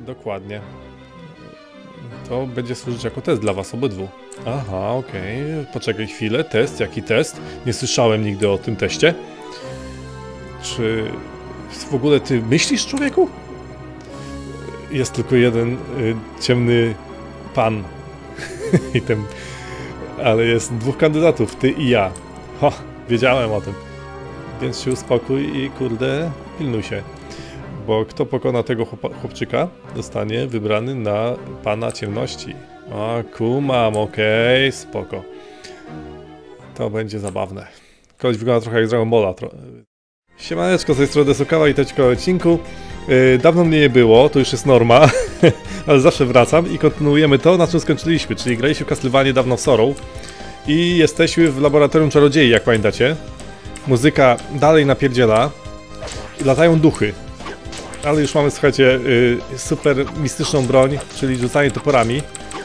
Dokładnie. To będzie służyć jako test dla was obydwu. Aha, okej. Poczekaj chwilę. Test? Jaki test? Nie słyszałem nigdy o tym teście. Czy w ogóle ty myślisz, człowieku? Jest tylko jeden ciemny pan. I ten... Ale jest dwóch kandydatów, ty i ja. Ho, wiedziałem o tym. Więc się uspokój i kurde, pilnuj się. Bo kto pokona tego chłopczyka, zostanie wybrany na pana ciemności. A, kumam, okej, spoko. To będzie zabawne. Koleś wygląda trochę jak Dragon Balla. Siemaneczko, z tej strony Desukała i to odcinku. Dawno mnie nie było, to już jest norma, ale zawsze wracam i kontynuujemy to, na czym skończyliśmy, czyli graliśmy w Castlevanię dawno w Sorrow i jesteśmy w laboratorium czarodziei, jak pamiętacie. Muzyka dalej napierdziela, latają duchy, ale już mamy, słuchajcie, super mistyczną broń, czyli rzucanie toporami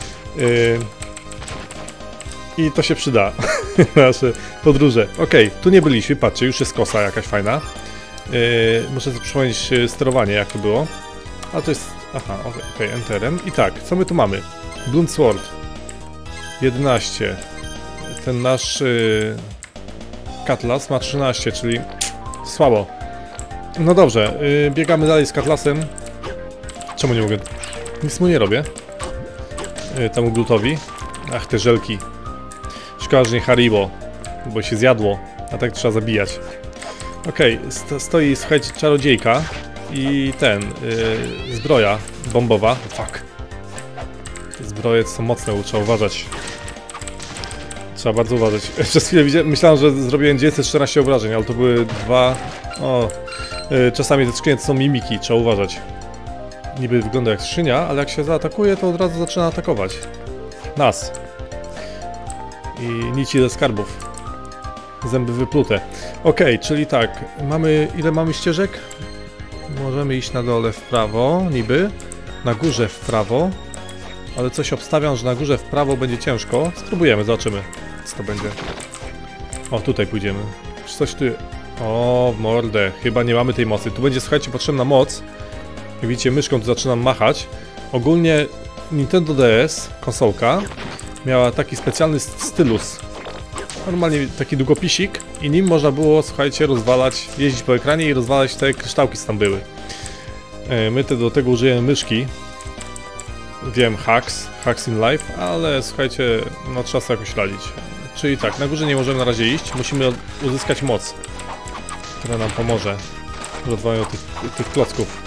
i to się przyda na nasze podróże. Okej, tu nie byliśmy, patrzcie, już jest kosa jakaś fajna. Muszę sobie przypomnieć sterowanie, jak to było. A to jest... Aha, okej, enterem. I tak, co my tu mamy? Blunt Sword 11. Ten nasz Cutlass ma 13, czyli słabo. No dobrze, biegamy dalej z Cutlassem. Czemu nie mogę? Nic mu nie robię. Temu Blutowi. Ach, te żelki. Szkoda, że nie Haribo, bo się zjadło, a tak trzeba zabijać. Okej, stoi, słuchajcie, czarodziejka i zbroja bombowa. Fuck. Te zbroje są mocne, trzeba uważać. Trzeba bardzo uważać. Przez chwilę myślałem, że zrobiłem 914 obrażeń, ale to były dwa... O, czasami te skrzynie to są mimiki, trzeba uważać. Niby wygląda jak skrzynia, ale jak się zaatakuje, to od razu zaczyna atakować nas. I nici ze skarbów. Zęby wyplute. Okej, czyli tak, ile mamy ścieżek? Możemy iść na dole w prawo, niby. Na górze w prawo. Ale coś obstawiam, że na górze w prawo będzie ciężko. Spróbujemy, zobaczymy, co to będzie. O, tutaj pójdziemy. Czy coś tu... O, w mordę. Chyba nie mamy tej mocy. Tu będzie, słuchajcie, potrzebna moc. Jak widzicie, myszką tu zaczynam machać. Ogólnie Nintendo DS, konsolka, miała taki specjalny stylus. Normalnie taki długopisik i nim można było, słuchajcie, rozwalać, jeździć po ekranie i rozwalać te kryształki, co tam były. My do tego użyjemy myszki. Wiem, hacks in life, ale słuchajcie, no trzeba sobie jakoś radzić. Czyli tak, na górze nie możemy na razie iść, musimy uzyskać moc, która nam pomoże w rozwoju tych klocków.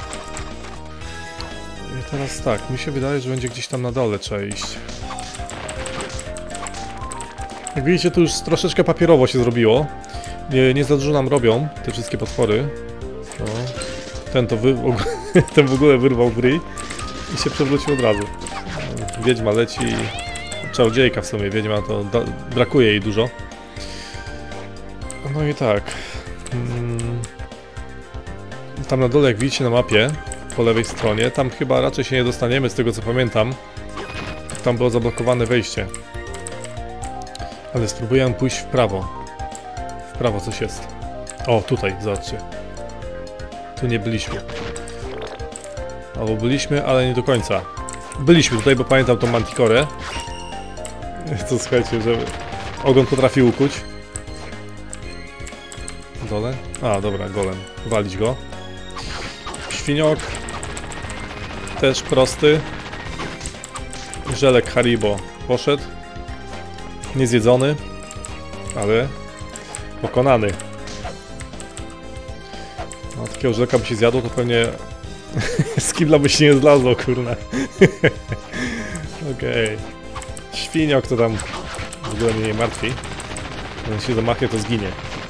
I teraz tak, mi się wydaje, że będzie gdzieś tam na dole trzeba iść. Jak widzicie, tu już troszeczkę papierowo się zrobiło. Nie za dużo nam robią te wszystkie potwory. O, ten w ogóle wyrwał w ryj i się przewrócił od razu. Wiedźma leci. Czarodziejka w sumie, wiedźma to brakuje jej dużo. No i tak. Tam na dole, jak widzicie na mapie, po lewej stronie, tam chyba raczej się nie dostaniemy, z tego co pamiętam. Tam było zablokowane wejście. Ale spróbuję pójść w prawo. W prawo coś jest. O, tutaj, zobaczcie. Tu nie byliśmy. Albo byliśmy, ale nie do końca. Byliśmy tutaj, bo pamiętam tą Manticorę. To słuchajcie, że ogon potrafi ukuć. Dole? A, dobra, golem. Walić go. Świniok. Też prosty. Żelek Haribo poszedł. Niezjedzony, ale pokonany. No, takiego żelka by się zjadło, to pewnie z kibla by się nie zlazło, kurna. Okej. Świniok to tam w ogóle mnie nie martwi. Jak się zamachnie, to zginie.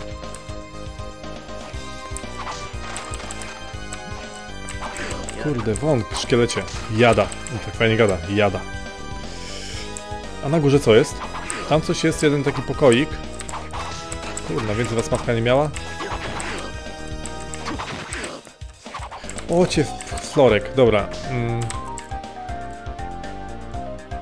Kurde, wąk, szkielecie. Jada. Tak fajnie gada. Jada. A na górze co jest? Tam coś jest, jeden taki pokoik. Kurna, więcej was matka nie miała? O, cię florek, dobra.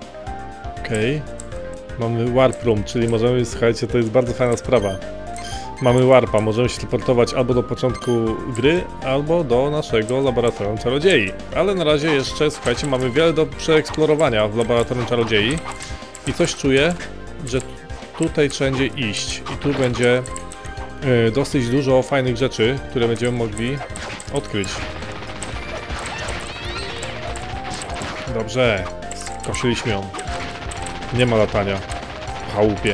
Okej. Mamy warp room, czyli możemy, słuchajcie, to jest bardzo fajna sprawa. Mamy warpa, możemy się teleportować albo do początku gry, albo do naszego laboratorium czarodziei. Ale na razie jeszcze, słuchajcie, mamy wiele do przeeksplorowania w laboratorium czarodziei. I coś czuję, że tutaj wszędzie iść. I tu będzie dosyć dużo fajnych rzeczy, które będziemy mogli odkryć. Dobrze, skosiliśmy ją. Nie ma latania w chałupie.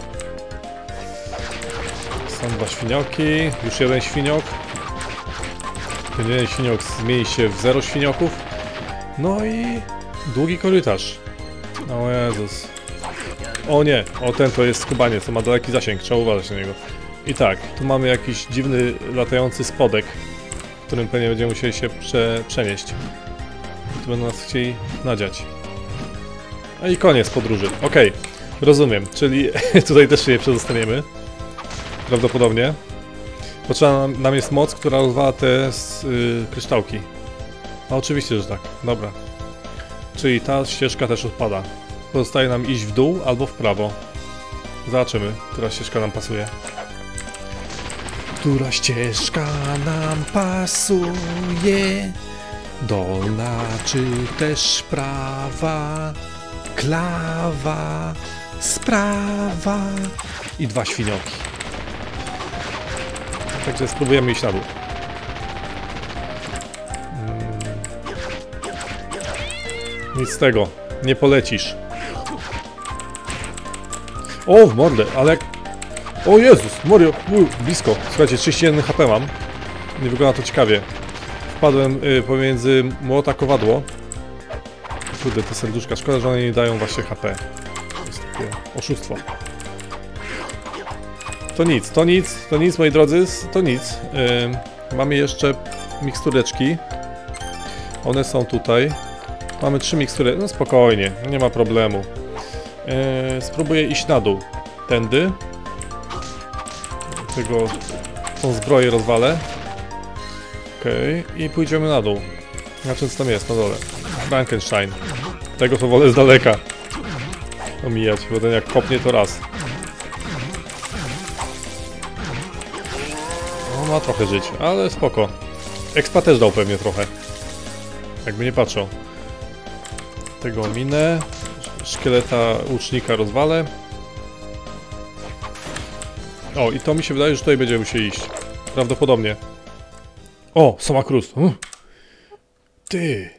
Są 2 świnioki, już 1 świniok. Ten 1 świniok zmieni się w 0 świnioków. No i długi korytarz. O Jezus. O nie, o ten to jest skubaniec, to ma daleki zasięg, trzeba uważać na niego. I tak, tu mamy jakiś dziwny latający spodek, którym pewnie będziemy musieli się przenieść. I tu będą nas chcieli nadziać. No i koniec podróży. Okej, rozumiem, czyli tutaj też się nie przedostaniemy. Prawdopodobnie. Potrzebna nam jest moc, która rozwala te kryształki. No oczywiście, że tak. Dobra. Czyli ta ścieżka też odpada. Pozostaje nam iść w dół albo w prawo. Zobaczymy, która ścieżka nam pasuje. Która ścieżka nam pasuje? Dolna czy też prawa? Klawa, sprawa i 2 świnioki. Także spróbujemy iść na dół. Nic z tego, nie polecisz. O, w mordę, ale jak... O Jezus, Mario, blisko. Słuchajcie, 31 HP mam. Nie wygląda to ciekawie. Wpadłem pomiędzy młota kowadło. Kurde, te serduszka, szkoda, że one nie dają właśnie HP. To jest takie oszustwo. To nic, moi drodzy, to nic. Mamy jeszcze mikstureczki. One są tutaj. Mamy 3 mikstury, no spokojnie, nie ma problemu. Spróbuję iść na dół. Tędy. Tą zbroję rozwalę. Okej, i pójdziemy na dół. Znaczy, co tam jest na dole? Frankenstein. Tego to wolę z daleka omijać, bo ten jak kopnie to raz. No, ma trochę żyć, ale spoko. Expa też dał pewnie trochę. Jakby nie patrzał. Tego minę. Szkieleta łucznika rozwalę. O, i to mi się wydaje, że tutaj będziemy musieli iść. Prawdopodobnie. O, Soma Cruz. Ty.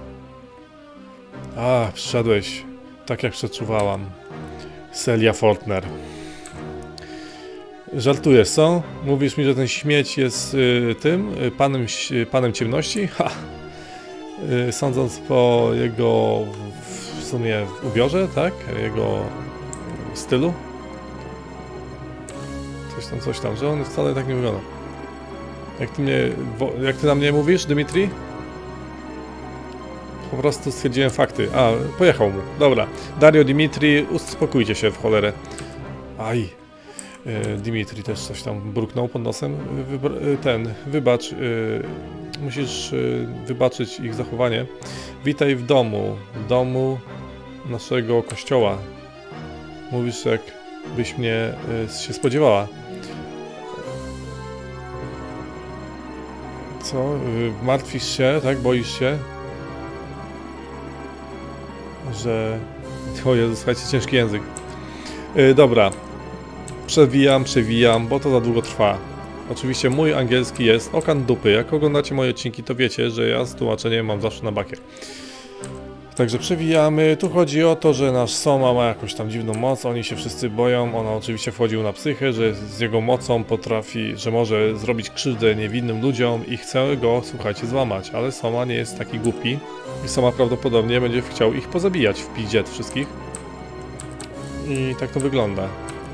A, przyszedłeś. Tak jak przeczuwałam. Celia Fortner. Żartujesz, co? Mówisz mi, że ten śmieć jest panem ciemności? Ha! Sądząc po jego w sumie ubiorze, tak? Jego stylu? Coś tam, że on wcale tak nie wygląda. Jak ty na mnie mówisz, Dmitri? Po prostu stwierdziłem fakty. A, pojechał mu. Dobra. Dario, Dmitri, uspokójcie się w cholerę. Aj. Dmitri też coś tam bruknął pod nosem. Wybacz. Musisz wybaczyć ich zachowanie. Witaj w domu naszego kościoła. Mówisz, jakbyś mnie się spodziewała. Co? Martwisz się, tak? Boisz się? Że... O Jezu, słuchajcie, ciężki język. Dobra. Przewijam, bo to za długo trwa. Oczywiście mój angielski jest okan dupy. Jak oglądacie moje odcinki, to wiecie, że ja z tłumaczeniem mam zawsze na bakier. Także przewijamy. Tu chodzi o to, że nasz Soma ma jakąś tam dziwną moc. Oni się wszyscy boją. On oczywiście wchodził na psychę, że z jego mocą potrafi, że może zrobić krzywdę niewinnym ludziom i chce go, słuchajcie, złamać. Ale Soma nie jest taki głupi. I Soma prawdopodobnie będzie chciał ich pozabijać w piździe wszystkich. I tak to wygląda.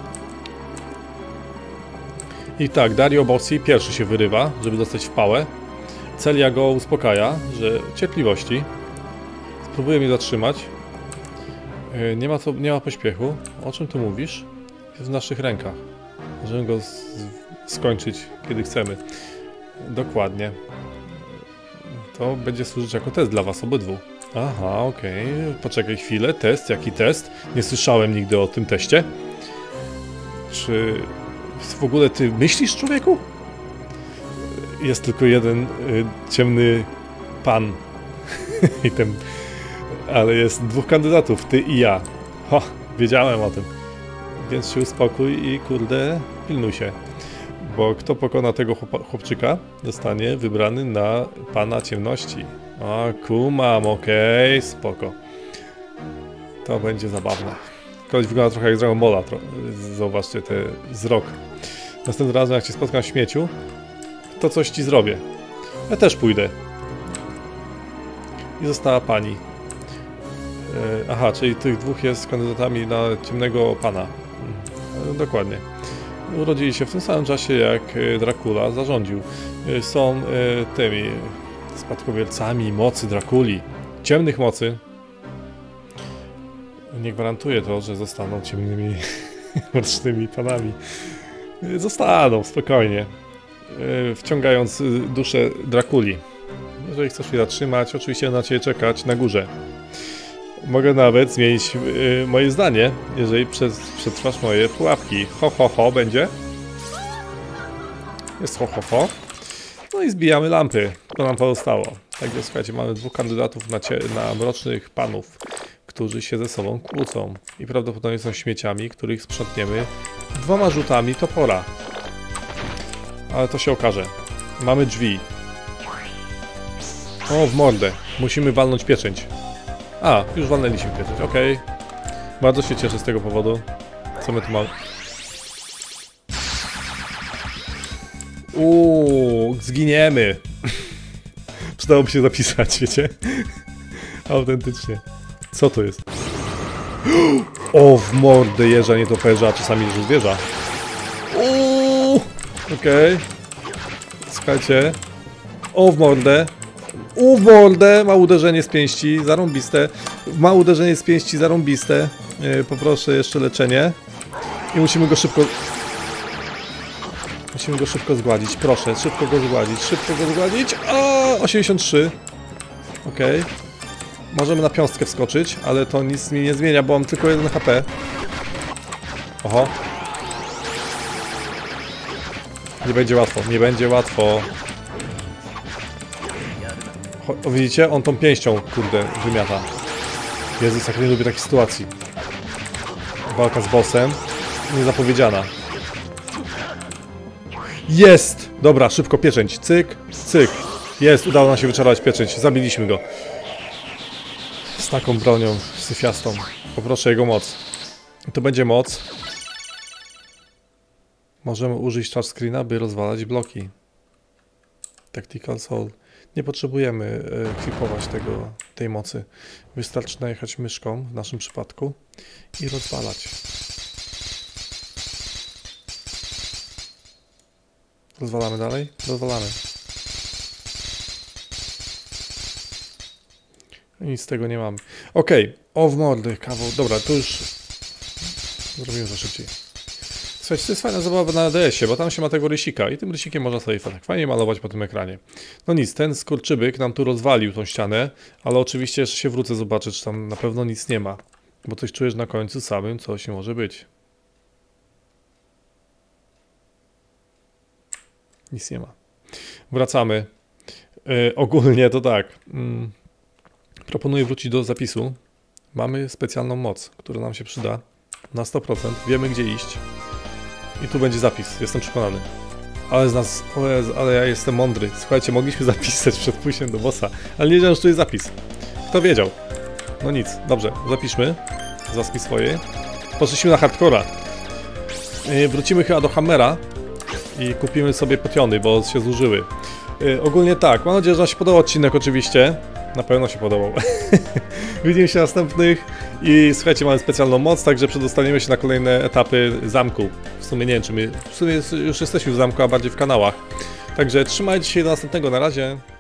I tak, Dario Bossi pierwszy się wyrywa, żeby dostać w pałę. Celia go uspokaja, że cierpliwości. Spróbuje mnie zatrzymać. Nie ma pośpiechu. O czym tu mówisz? Jest w naszych rękach. Możemy go skończyć, kiedy chcemy. Dokładnie. To będzie służyć jako test dla was obydwu. Aha, okej. Poczekaj chwilę. Test? Jaki test? Nie słyszałem nigdy o tym teście. Czy W ogóle ty myślisz, człowieku? Jest tylko jeden ciemny pan. I ten... Ale jest dwóch kandydatów, ty i ja. Ho, wiedziałem o tym. Więc się uspokój i kurde, pilnuj się. Bo kto pokona tego chłopczyka, zostanie wybrany na pana ciemności. A, kumam, okej, spoko. To będzie zabawne. Koleś wygląda trochę jak Dragon Balla. Zauważcie ten wzrok. Następnym razem, jak cię spotkam w śmieciu, to coś ci zrobię. Ja też pójdę. I została pani. Aha, czyli tych dwóch jest kandydatami na ciemnego pana. Dokładnie. Urodzili się w tym samym czasie, jak Dracula zarządził. Są tymi spadkobiercami mocy Drakuli. Ciemnych mocy. Nie gwarantuje to, że zostaną ciemnymi, mrocznymi panami. Zostaną, spokojnie. Wciągając duszę Drakuli. Jeżeli chcesz je zatrzymać, oczywiście na ciebie czekać na górze. Mogę nawet zmienić moje zdanie, jeżeli przetrwasz moje pułapki. Ho, ho, ho, będzie? Jest ho, ho, ho. No i zbijamy lampy. To nam pozostało. Także słuchajcie, mamy dwóch kandydatów na mrocznych panów, którzy się ze sobą kłócą. I prawdopodobnie są śmieciami, których sprzątniemy 2 rzutami topora. Ale to się okaże. Mamy drzwi. O, w mordę. Musimy walnąć pieczęć. A, już walnęliśmy pieczęć, okej. Bardzo się cieszę z tego powodu. Co my tu mamy? Zginiemy. Przydałoby się zapisać, wiecie? Autentycznie. Co to jest? O, w mordę jeża, nie toperza, a czasami też zwierza. Okej. Słuchajcie. O, w mordę. W mordę! Ma uderzenie z pięści, zarąbiste. Ma uderzenie z pięści, zarąbiste. Poproszę jeszcze leczenie. I musimy go szybko... Musimy go szybko zgładzić, proszę. Szybko go zgładzić, szybko go zgładzić. O, 83. Okej. Możemy na piąstkę wskoczyć, ale to nic mi nie zmienia, bo mam tylko 1 HP. Oho. Nie będzie łatwo, nie będzie łatwo. O, widzicie? On tą pięścią, kurde, wymiata. Jezus, jak nie lubię takich sytuacji. Walka z bossem. Niezapowiedziana. Jest! Dobra, szybko pieczęć. Cyk, cyk. Jest, udało nam się wyczarować pieczęć. Zabiliśmy go. Z taką bronią syfiastą. Poproszę jego moc. To będzie moc. Możemy użyć touchscreena, by rozwalać bloki. Tactical Soul. Nie potrzebujemy klipować tej mocy. Wystarczy najechać myszką, w naszym przypadku, i rozwalać. Rozwalamy dalej? Rozwalamy. Nic z tego nie mamy. Okej. O, w mordy, kawał. Dobra, to już zrobimy to szybciej. Słuchajcie, to jest fajna zabawa na DS-ie, bo tam się ma tego rysika i tym rysikiem można sobie tak fajnie malować po tym ekranie. No nic, ten skurczybyk nam tu rozwalił tą ścianę, ale oczywiście jeszcze się wrócę zobaczyć, czy tam na pewno nic nie ma. Bo coś czujesz na końcu samym, co się może być. Nic nie ma. Wracamy. Ogólnie to tak. Proponuję wrócić do zapisu. Mamy specjalną moc, która nam się przyda na 100%. Wiemy, gdzie iść. I tu będzie zapis, jestem przekonany. Ale z nas, ale ja jestem mądry. Słuchajcie, mogliśmy zapisać przed pójściem do bossa, ale nie wiedziałem, że tu jest zapis. Kto wiedział? No nic, dobrze, zapiszmy. Zaspij swoje. Poszliśmy na hardcora. Wrócimy chyba do Hammera i kupimy sobie potiony, bo się zużyły. Ogólnie tak, mam nadzieję, że wam się podobał odcinek oczywiście. Na pewno się podobał. Widzimy się następnych i słuchajcie, mamy specjalną moc, także przedostaniemy się na kolejne etapy zamku. W sumie nie wiem, czy my już jesteśmy w zamku, a bardziej w kanałach. Także trzymajcie się do następnego, na razie.